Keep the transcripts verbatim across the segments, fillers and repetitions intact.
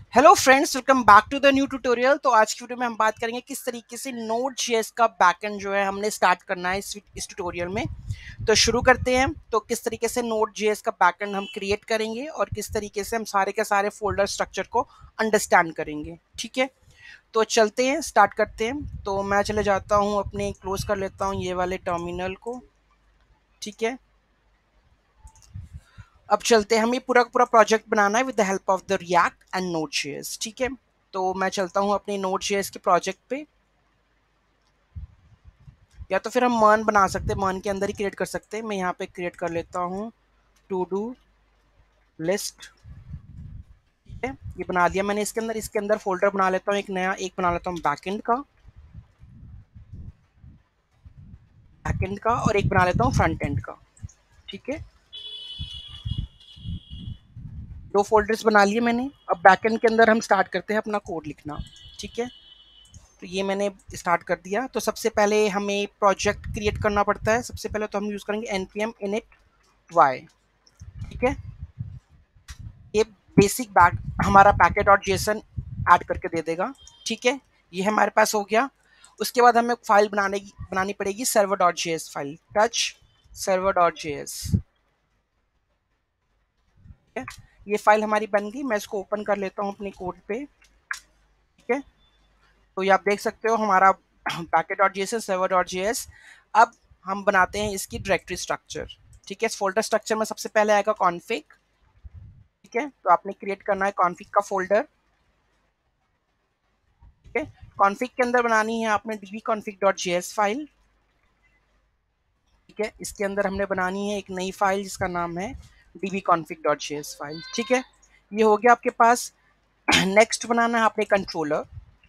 Hello friends, welcome back to the new tutorial. तो आज की वीडियो में हम बात करेंगे किस तरीके से नोड जेएस का बैकएंड जो है हमने स्टार्ट करना है इस इस ट्यूटोरियल में। तो शुरू करते हैं। तो किस तरीके से नोड जेएस का बैकएंड हम क्रिएट करेंगे और किस तरीके से हम सारे के सारे फोल्डर स्ट्रक्चर को अंडरस्टैंड करेंगे। ठीक है, तो चलते हैं, स्टार्ट करते हैं। तो मैं चले जाता हूँ, अपने क्लोज कर लेता हूँ ये वाले टर्मिनल को। ठीक है, अब चलते हैं, हमें पूरा पूरा प्रोजेक्ट बनाना है with the help of the react and node JS. ठीक है, तो मैं चलता हूँ अपने नोड.जेएस के प्रोजेक्ट पे, या तो फिर हम मर्न बना सकते हैं, मर्न के अंदर ही क्रिएट कर सकते हैं। मैं यहाँ पे क्रिएट कर लेता हूँ टू डू लिस्ट। ठीक है, ये बना दिया मैंने। इसके अंदर इसके अंदर फोल्डर बना लेता हूँ एक नया, एक बना लेता हूँ बैकएंड का बैकएंड का और एक बना लेता हूँ फ्रंट एंड का। ठीक है, दो फोल्डर्स बना लिए मैंने। अब बैकएंड के अंदर हम स्टार्ट करते हैं अपना कोड लिखना। ठीक है, तो ये मैंने स्टार्ट कर दिया। तो सबसे पहले हमें प्रोजेक्ट क्रिएट करना पड़ता है। सबसे पहले तो हम यूज़ करेंगे npm init y। ठीक है, ये बेसिक बैक हमारा पैकेट और जेसन ऐड करके दे देगा। ठीक है, ये हमारे पास हो गया। उसके बाद हमें फाइल बनाने की बनानी पड़ेगी, server dot J S file, touch server dot J S. ठीक है, ये फाइल हमारी बन गई। मैं इसको ओपन कर लेता हूँ अपने कोड पे। ठीक है, तो ये आप देख सकते हो हमारा packet dot J S server dot J S. अब हम बनाते हैं इसकी डायरेक्टरी स्ट्रक्चर। ठीक है, इस फोल्डर स्ट्रक्चर में सबसे पहले आएगा कॉन्फिग। ठीक है, तो आपने क्रिएट करना है कॉन्फिग का फोल्डर। ठीक है, कॉन्फिग के अंदर बनानी है आपने DB config dot J S file. ठीक है, इसके अंदर हमने बनानी है एक नई फाइल जिसका नाम है DB config dot J S file. ठीक है, ये हो गया आपके पास। नेक्स्ट बनाना है आपने कंट्रोलर।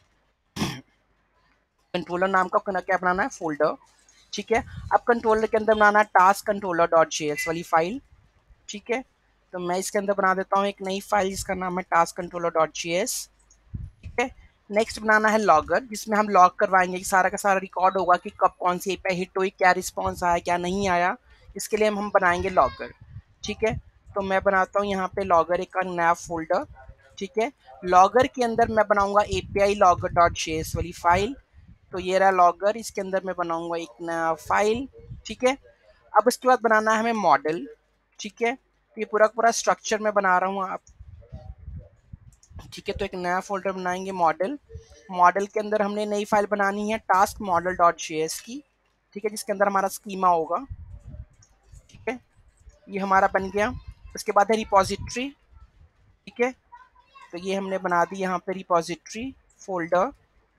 कंट्रोलर नाम का क्या बनाना है, फोल्डर। ठीक है, अब कंट्रोलर के अंदर बनाना है task controller dot J S वाली फाइल। ठीक है, तो मैं इसके अंदर बना देता हूँ एक नई फाइल जिसका नाम है task controller dot J S. ठीक है, नेक्स्ट बनाना है लॉगर, जिसमें हम लॉग करवाएंगे कि सारा का सारा रिकॉर्ड होगा कि कब कौन सी एपीआई हिट हुई, क्या रिस्पॉन्स आया, क्या नहीं आया। इसके लिए हम हम बनाएंगे लॉगर। ठीक है, तो मैं बनाता हूँ यहाँ पे लॉगर एक नया फोल्डर। ठीक है, लॉगर के अंदर मैं बनाऊंगा API logger dot J S वाली फाइल। तो ये रहा लॉगर, इसके अंदर मैं बनाऊंगा एक नया फाइल। ठीक है, अब इसके बाद बनाना है हमें मॉडल। ठीक है, तो ये पूरा पूरा स्ट्रक्चर मैं बना रहा हूँ आप। ठीक है, तो एक नया फोल्डर बनाएंगे मॉडल। मॉडल के अंदर हमने नई फाइल बनानी है task model dot J S की। ठीक है, जिसके अंदर हमारा स्कीमा होगा। ठीक है, ये हमारा बन गया। उसके बाद है रिपोजिटरी। ठीक है, तो ये हमने बना दी यहाँ पे रिपोजिटरी फोल्डर।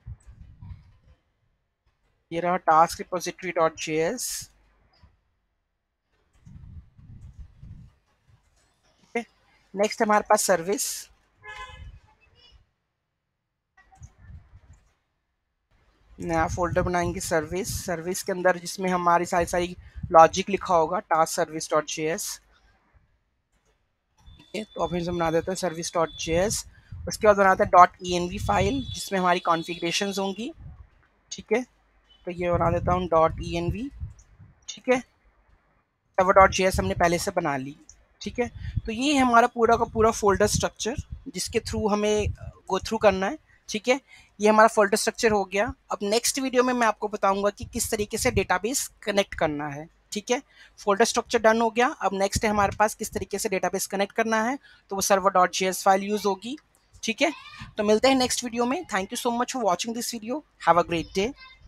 ये रहा task repository dot J S. ठीक है, नेक्स्ट हमारे पास सर्विस। नया फोल्डर बनाएंगे सर्विस। सर्विस के अंदर जिसमें हमारी सारी सारी लॉजिक लिखा होगा task service dot J S. ठीक है, तो अभी हम बना देते हैं सर्विस डॉट जे एस। उसके बाद बनाते हैं dot E N V file जिसमें हमारी कॉन्फ़िगरेशंस होंगी। ठीक है, तो ये बना देता हूँ डॉट ई एन वी। ठीक है, सर्वर डॉट जे एस हमने पहले से बना ली। ठीक है, तो ये है हमारा पूरा का पूरा फोल्डर स्ट्रक्चर जिसके थ्रू हमें गो थ्रू करना है। ठीक है, ये हमारा फोल्डर स्ट्रक्चर हो गया। अब नेक्स्ट वीडियो में मैं आपको बताऊंगा कि किस तरीके से डेटाबेस कनेक्ट करना है। ठीक है, फोल्डर स्ट्रक्चर डन हो गया। अब नेक्स्ट है हमारे पास किस तरीके से डेटाबेस कनेक्ट करना है, तो वो server dot J S file use होगी। ठीक है, तो मिलते हैं नेक्स्ट वीडियो में। Thank you so much for watching this video. Have a great day.